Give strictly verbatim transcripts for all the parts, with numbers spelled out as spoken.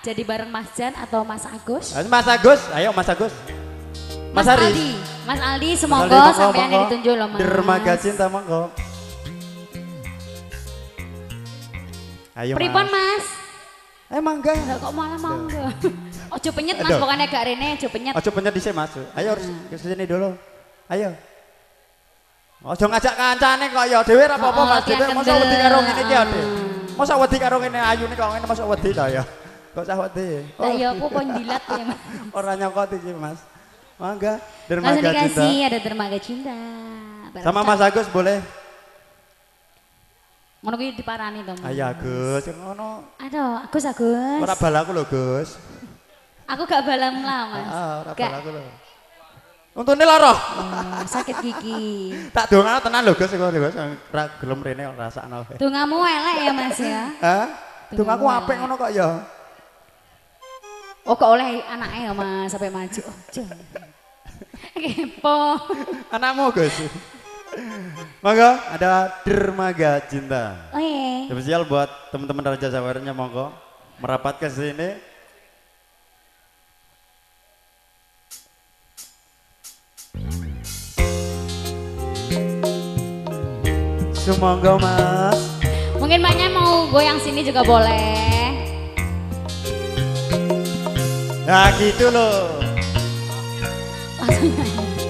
jadi bareng Mas Jan atau Mas Agus? Mas Agus, ayo Mas Agus. Mas, Mas Haris. Aldi, Mas Aldi semoga sampean yang ditunjuk loh Mas. Dermaga cinta monggo. Ayo Mas. Pripon Mas? Eh mangga. Enggak kok malah mangga. Ojo penyet Mas, pokoknya gak rene, ojo penyet. Ojo penyet dhisik Mas. Ayo harus ke sini dulu. Ayo. Ojo ngajak kancane kok ya dhewe ra apa-apa Mas. Dhewe mosok wedi karo ngene iki ya. Mosok wedi karo ngene ayune kok ngene mosok wedi ta ya. Kok usah wedi. Lah ya aku kok ndilat ya Mas. Ora nyokot iki Mas. Mangga, dermaga cinta. Kasih ada dermaga cinta. Sama Mas Agus boleh. Ngono kuwi diparani to Mas. Ayo Agus, ngono. Aduh, Agus Agus. Ora balaku lho Gus. Aku gak balam lah Mas. Heeh, ora balaku lho. Untune lara. Oh, sakit gigi. Tak dongano tenan lho Gus, Gus. Ora gelem rene rasakno. Dongamu elek ya Mas ya. Hah? Dongaku apik ngono kok ya. Oh kok oleh anaknya ya Mas sampai maju. Oh, kepo. Anakmu Gus. Monggo ada dermaga cinta. Oh iya. Spesial buat teman-teman Raja Sawarnya monggo merapat ke sini. Semoga Mas. Mungkin banyak mau goyang sini juga boleh. Nah gitu loh. Langsung nyanyi.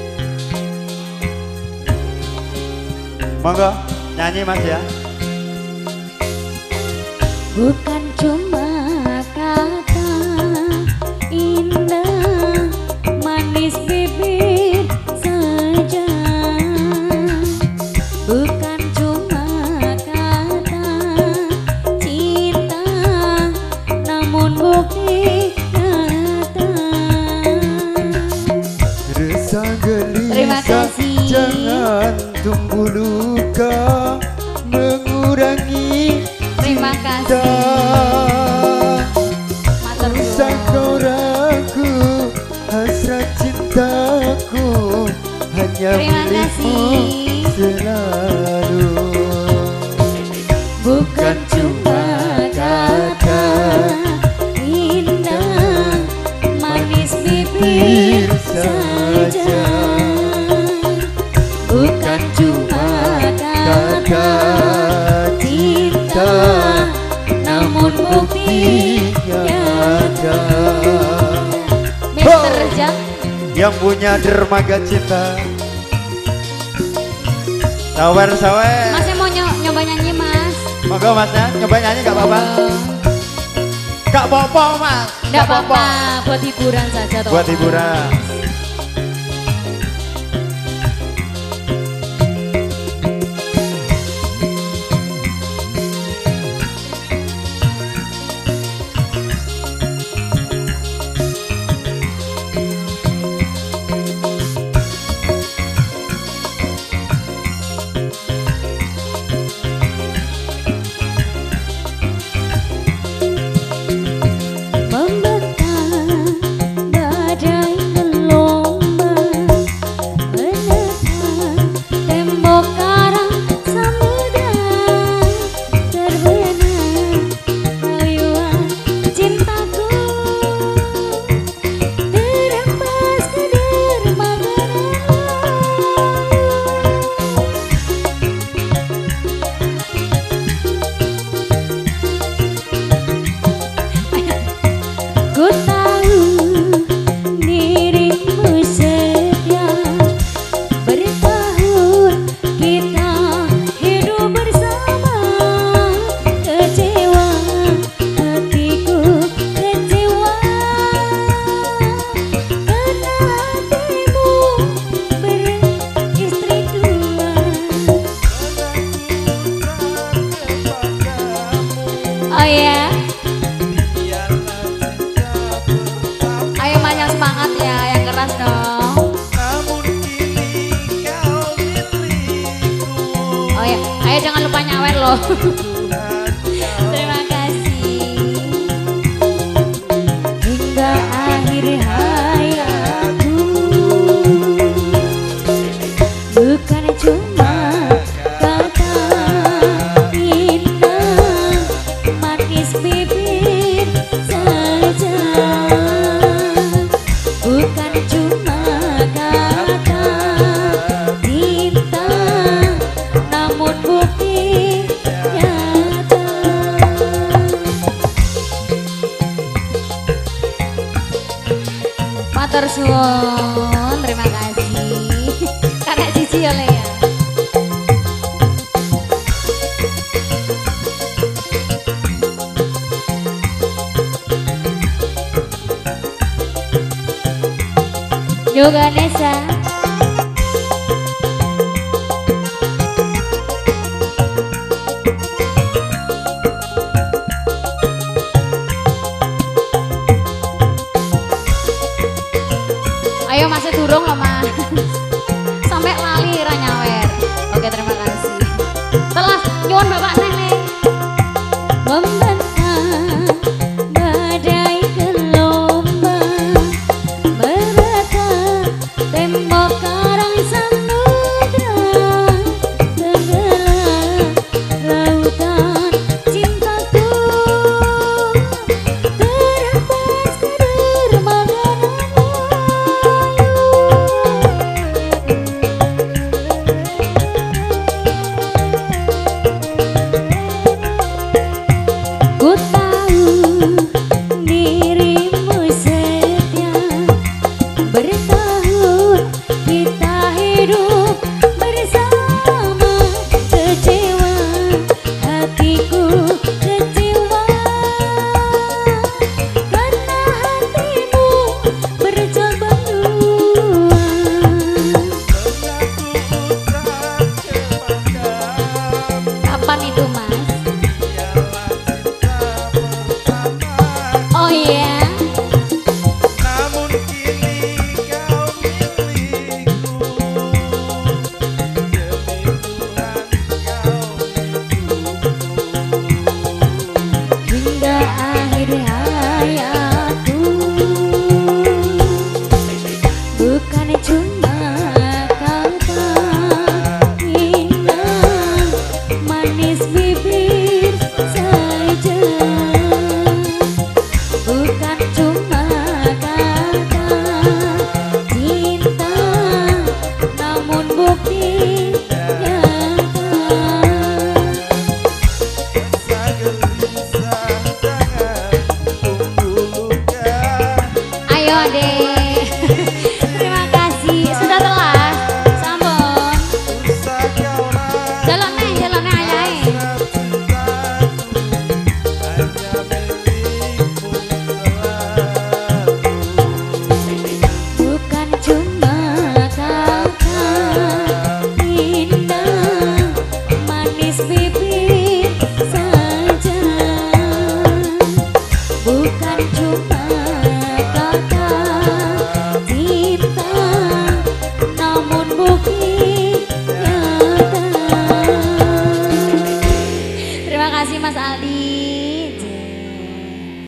Monggo nyanyi Mas ya. Bukan cuma kata indah manis bibir saja. Bukan cuma kata cinta namun bukti nyata. Resah Terima gelisah kasih. jangan tunggu luka mengurangi Terima cinta. Matur Usah kau ragu hasrat cintaku hanya Terima milikmu kasih. selalu. Bukan cuma kata indah manis bibir saja. Bukan cuma kata cinta namun bukti nyata. Mister Jang Yang punya dermaga cinta. Sawer sawer. Masnya mau nyo nyoba nyanyi Mas? Monggo Masnya nyoba nyanyi gak apa-apa. Gak apa-apa Mas. Gak apa-apa, buat hiburan saja toh. Buat hiburan. Membentang badai gelombang menekan tembok karang samudra terbenam rayuan cintaku terhempas ke dermaga Ku tahu dirimu setia bertahun kita hidup bersama. Kecewa hatiku kecewa karena hatimu beristri dua. Oh ya. Ayo banyak semangat ya, yang keras dong. Oh ya, ayo jangan lupa nyawer loh. Terima kasih. Hingga akhir hayatku, bukan cuma kata indah manis bibir saja. Matur suwun, terima kasih. Karena siji ya Le ya. Yoga Nesa. Ayo masih durung loh mas. Sampai lali ra nyawer. Oke terima kasih. Telah nyuwun bapak nene. Membentang badai gelombang merata tembok karang samudra tenggelam lautan cintaku terhempas ke dermaga ku tahu dirimu setia bertahun kita hidup bersama kecewa hatiku kecewa karena hatimu bercabang dua. Kapan itu mas? Oh iya. Namun kini kau milikku, demi Tuhan kau hidupku. Hingga akhir hayatku bukan cuma kata indah manis bibir saja, bukan cuma kata cinta namun bukti nyata. Rasa gelisah jangan tunggu luka. Ayo deh.